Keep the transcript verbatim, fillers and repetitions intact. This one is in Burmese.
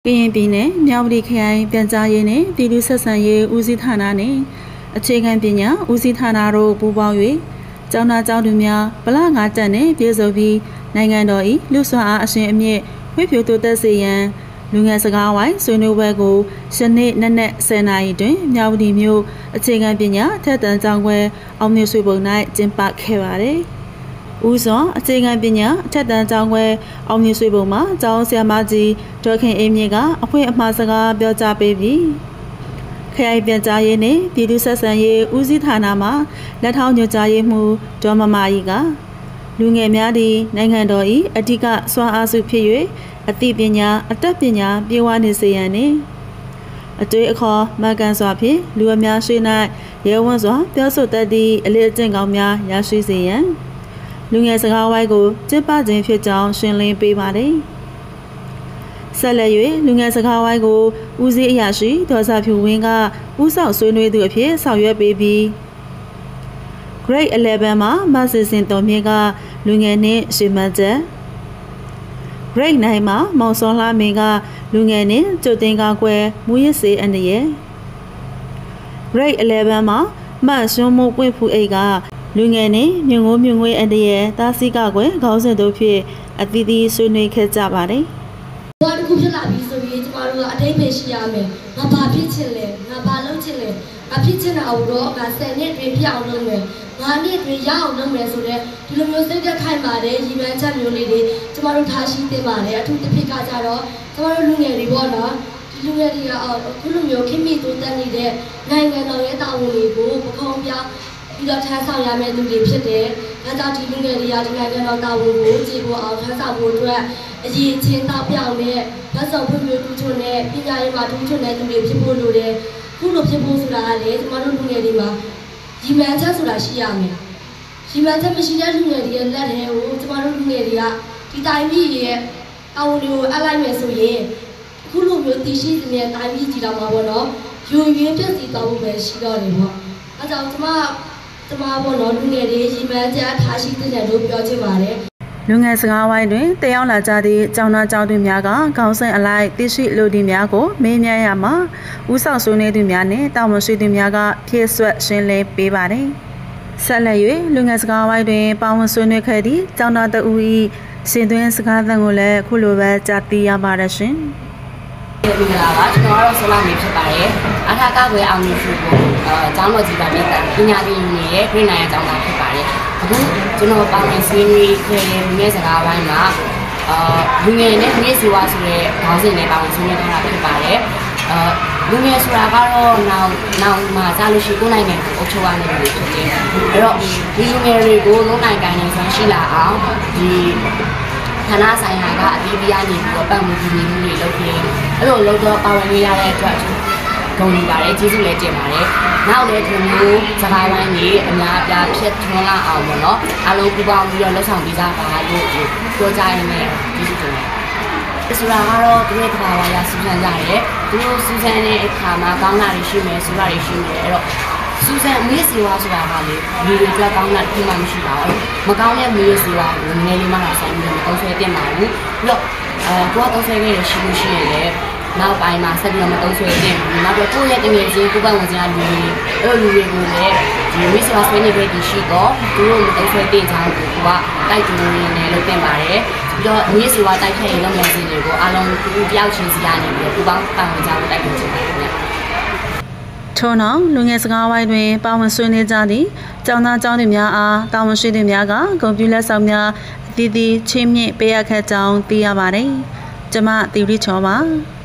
ကရင်ပြည်နယ်မြောက်ပြည်ခရိုင်ပြန်ကြားရေးနဲ့ပြည်သူ့ဆက်ဆံရေးဦးစီးဌာနနဲ့အခြေခံပညာဦးစီးဌာနတို့ပူးပေါင်း၍ကျောင်းသားကျောင်းသူများဗလာငါးတက်နဲ့ပြည်စုံပြီးနိုင်ငံတော်၏လူ့စွမ်းအားအရှင်အမြင့်ဖွံ့ဖြိုးတိုးတက်စေရန်လူငယ်စကားဝိုင်းဆွေးနွေးပွဲကိုရှနေ့နက်နက်ဆယ်နာရီတွင်မြောက်ပြည်မြို့အခြေခံပညာထက်သန်ကျောင်းခွဲအောင်မြင်ဆွေးပုံ၌ကျင်းပခဲ့ပါသည်ဦးစွာအခြေခံပညာအထက်တန်းကျောင်းခွဲအောင်မြင်ဆွေးပုံမှာကျောင်းဆရာမကြီးဒေါ်ခင်အေးမြင့်ကအဖွင့်အမှားစကားပြောကြားပေးပြီးခရိုင်ပြန်ကြားရေးနဲ့ပြည်သူ့ဆက်ဆံရေးဦးစီးဌာနမှလက်ထောက်ညွှန်ကြားရေးမှူးဒေါ်မမာကြီးကလူငယ်များသည်နိုင်ငံတော်၏အဓိကစွမ်းအားစုဖြစ်၍အသိပညာအတတ်ပညာပြေဝနေစေရန်နှင့်အတွေ့အခေါ်မှန်ကန်စွာဖြင့်လူအများရှိ၌ရဲဝံ့စွာပြောဆိုတတ်သည့်အလေးအကျင့်ကောင်းများရရှိစေရန်လူငယ်စကားဝိုင်းကိုကျင်းပခြင်းဖြစ်ကြောင်းရှင်းလင်းပေးပါတယ်။ဆက်လက်၍လူငယ်စကားဝိုင်းကိုဦးစီးအရာရှိဒေါ်စာဖြူဝင်းကဦးဆောင်ဆွေးနွေးသူအဖြစ်ဆောင်ရွက်ပေးပြီး Grade အလယ်တန်းမှာမဆင်စင်တော်မြင့်ကလူငယ်နှင့်ရှေ့မှတ်ချက် Grade နိုင်မှာမောင်စောလှမင်းကလူငယ်နှင့်ကြိုတင်ကာကွယ်မူရစ်စေအန္တရာယ် Grade အလယ်တန်းမှာမတ်ရွှန်းမှုပွင့်ဖူးအိတ်ကလူငယ်နဲ့မြငိုးမြငွေအတရတားဆီးကကွယ်ခေါင်းစဉ်တို့ဖြင့်အသီးသီးဆွေးနွေးခဲ့ကြပါတယ်။ဘာတစ်ခုဖြစ်လာပြီဆိုရင်ကျမတို့ကအထိပ္ပယ်ရှိရမယ်။ငါဘာဖြစ်ချင်လဲ။ငါဘာလုပ်ချင်လဲ။ငါဖြစ်ချင်တာကိုတော့ငါဆယ်နှစ်တွင်ပြအောင်လုပ်မယ်။ငါနှစ်တွင်ရအောင်လုပ်မယ်ဆိုတဲ့ဒီလိုမျိုးစိတ်သက်ခိုင်ပါတဲ့ရည်မှန်းချက်မျိုးလေးတွေကျမတို့ထားရှိသင့်ပါတယ်။အထူးသဖြင့်ကကြတော့ကျမတို့လူငယ်တွေပေါ့နော်။ဒီလူငယ်တွေကအခုလိုမျိုးခင်မီတိုးတက်နေတဲ့နိုင်ငံတော်ရဲ့တာဝန်တွေကိုပခုံးပြပြီးတော့ထမ်းဆောင်ရမယ့်သူတွေဖြစ်တယ်။ဒါကြောင့်ဒီလူငယ်တွေကဒီနိုင်ငံတော်တာဝန်ကိုကြည်ဖို့အောင်ထမ်းဆောင်ဖို့အတွက်အရေးချင်းတောက်ပြောင်နဲ့ဗတ်ဆောင်ဖွံ့ဖြိုးထူးချွန်တဲ့ပညာရေးမှာထူးချွန်တဲ့သူတွေဖြစ်ဖို့လိုတယ်။ခုလိုဖြစ်ဖို့ဆိုတာကလေကျမတို့လူငယ်တွေမှာရည်မှန်းချက်ဆိုတာရှိရမယ်။ရည်မှန်းချက်မရှိတဲ့လူငယ်တွေရဲ့လက်ထဲကိုကျမတို့လူငယ်တွေကဒီတိုင်းပြည်ရဲ့တာဝန်တွေကိုအပ်လိုက်မယ်ဆိုရင်ခုလိုမျိုးတည်ရှိတဲ့တိုင်းပြည်ကြီးတော်မှာပေါ့နော်။ယူရင်းပြည့်စည်သွားဖို့ပဲရှိတော့တယ်ပေါ့။အဲကြောင့်ကျမကျမဘောနော်လူငယ်တွေရီမန်းကြားထားရှိတဲ့လို့ပြောချင်ပါတယ်လူငယ်စကားဝိုင်းတွင်တယောက်လာကြသည့်ကျောင်းသားကျောင်းသူများကခေါင်းစဉ်အလိုက်သိရှိလူဒီများကိုမေးမြန်းရမှာဦးဆောင်ဆွေးနွေးသူများနဲ့တာဝန်ရှိသူများကဖြည့်ဆွတ်ရှင်းလင်းပေးပါတယ်ဆက်လက်၍လူငယ်စကားဝိုင်းတွင်ပါဝင်ဆွေးနွေးခဲ့သည့်ကျောင်းသားတဦး၏ရှင်သွင်းစကားသံကိုလည်းခုလိုပဲကြားသိရပါတယ်ရှင်ဒီကလာပါကျွန်တော်ကတော့ဆိုလာနေဖြစ်ပါတယ်အထာကကွယ်အောင်နေရှိဖို့အဲအကြောင်းတော်ကြီးပါပြည်ပညာသင်ယူနေတဲ့ပြည်နိုင်အကြောင်းသားဖြစ်ပါတယ်အခုကျွန်တော်ပါဝင်ဆွေးနွေးခဲ့တဲ့လူငယ်စကားပိုင်းမှာအာလူငယ်နဲ့မြေစီဝါဆိုတဲ့ခေါင်းစဉ်နဲ့ပါဝင်ဆွေးနွေးထားတာဖြစ်ပါတယ်အာလူငယ်ဆိုတာကတော့နောက်နောက်မှာကြားလို့ရှိကိုယ်နိုင်ငံကိုအုပ်ချုပ်ရမယ့်လူတွေဖြစ်တယ်အဲ့တော့ဒီလူငယ်တွေကိုလုံးနိုင်ကိုင်းနေဆွမ်းရှိလာအောင်ဒီဌာနဆိုင်ရာကအသီးသီးကနေပြီးတော့ပတ်မှုပြုမှုတွေလုပ်ပြီးအဲ့လိုလုပ်တော့ပါဝင်ရတဲ့အတွက်ဂုဏ်ယူပါတယ်ကျေးဇူးလည်းတင်ပါတယ်နောက်လည်းဒီမျိုးစကားဝိုင်းကြီးအများအပြားဖြစ်ထွန်းလာအောင်ပေါ့နော်အားလုံးပူးပေါင်းပြီးတော့လှုပ်ဆောင်ပေးကြပါလို့ပြောကြရမယ်ကျေးဇူးတင်ပါတယ်ဆိုတာကတော့ဒီနေ့ကဘာဝရစူးစမ်းကြရတယ်ဒီလိုစူးစမ်းတဲ့အခါမှာကောင်းတာတွေရှိမယ်ဆိုတာတွေရှိမယ်အဲ့တော့စူးစမ်းမေးစီဝါဆိုတာကလေဒီလိုကြောက်ကောင်းတာဒီမှမရှိပါဘူးမကောင်းတဲ့မေးစီဝါကိုနည်းနည်းလေးမှလာဆိုင်ပြီးတော့မကောင်းဆွဲတင်ပါဘူးပြီးတော့အဲကိုကတော့ဆွဲခဲ့ရရှိလို့ရှိရင်လည်းနောက်ပိုင်းမှာဆက်ပြီးတော့မတုံးဆွဲတင်ဘူးနောက်တော့ကိုယ့်ရဲ့တငယ်ချင်းကိုပတ်ဝန်းကျင်ကလူတွေအဲ့လိုလူတွေကိုလည်းဒီမေးစီဝါဆွဲနေပဲဒီရှိတော့သူတို့မတုံးဆွဲတင်ချောင်းကိုကတိုက်တွန်းနေတယ်လို့တင်ပါတယ်ပြီးတော့မေးစီဝါတိုက်ခဲ့ရင်လုပ်ငန်းစဉ်တွေကိုအားလုံးသူတယောက်ချင်းစီကနေပြီးတော့ပူပေါင်းပတ်ဝန်းကျင်ကိုတိုက်တွန်းချင်ပါတယ်ထို့နောက်လူငယ်စကားဝိုင်းတွင်ပါဝင်ဆွေးနွေးကြသည့်ကျောင်းသားကျောင်းသူများအားတာဝန်ရှိသူများကဂုဏ်ပြုလက်ဆောင်များအသီးသီးချီးမြှင့်ပေးအပ်ခဲ့ကြောင်းသိရပါတယ်။ကျွန်မသီရိချောပါ။